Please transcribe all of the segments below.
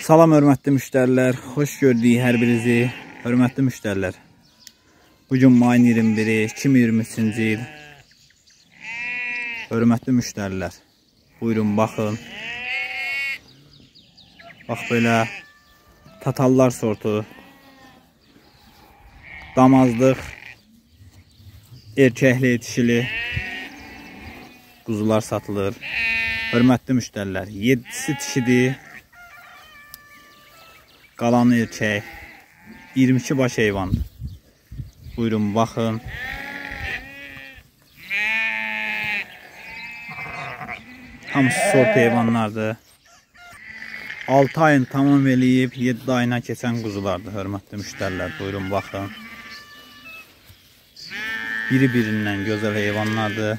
Salam hörmətli müştərilər, xoş gördük hər birinizi. Hörmətli müştərilər, bugün mayın 21-i 2023-cü il. Hörmətli müştərilər, buyurun baxın. Bax belə tatallar sortu, damazlıq, erkəkli, dişili quzular satılır. Hörmətli müştərilər, 7'si dişidir, qalanı erkək, 22 baş heyvandır. Buyurun baxın. Hamısı sort heyvanlardır. 6 ayın tamam eləyib 7 ayına keçən quzulardır. Hörmətli müştərilər, buyurun baxın. Biri-birindən gözəl heyvanlardır.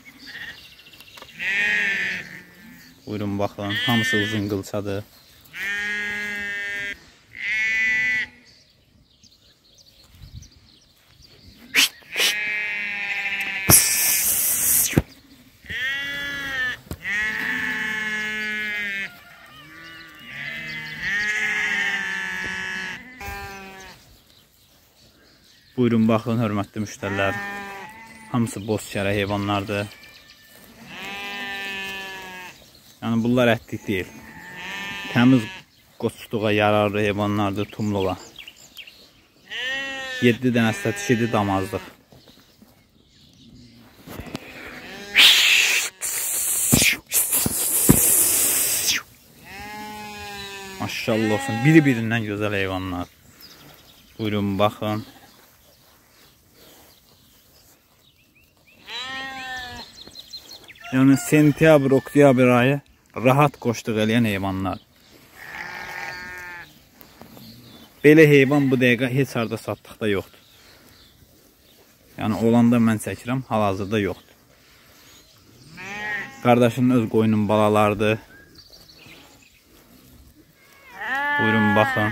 Buyurun baxın, hamısı uzun qılçadır. Buyurun baxın, hörmətli müştərilər. Hamısı boz şərə heyvanlardır. Yəni bunlar ətlik deyil. Təmiz qoçluğa yararlı heyvanlardır, tumluğa. 7 dənəsi dişidir, damazlıq. Maşallah olsun, biri-birindən gözəl heyvanlar. Buyurun baxın. Yəni sentyabr, oktyabr ayı rahat qoşluq eləyən heyvanlar. Belə heyvan bu dəqiqə heç harda satdıqda yoxdur. Yəni olanda mən çəkirəm, hal-hazırda yoxdur. Qardaşının öz qoyunun balalarıdır. Buyurun baxın.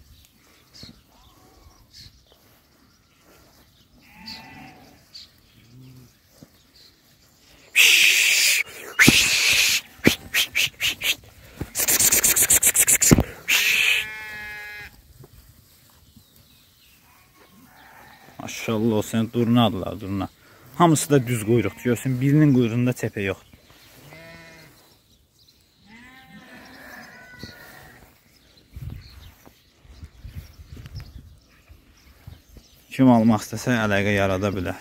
Maşallah olsun, durna adlar, durna. Hamısı da düz quyruqdur. Görsün, birinin quyruğunda çəpə yoxdur. Kim almaq istəsə əlaqə yarada bilər.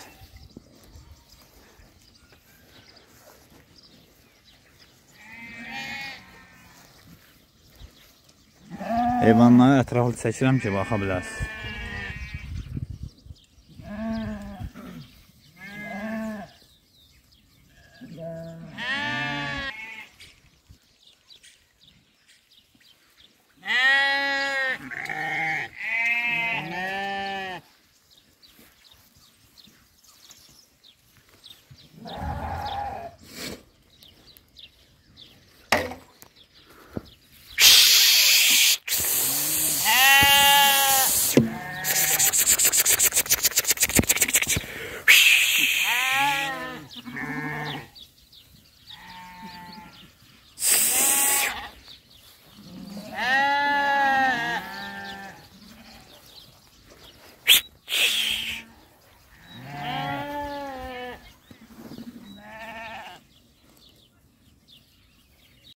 Heyvanları ətraflı çəkirəm ki, baxa bilərsiniz.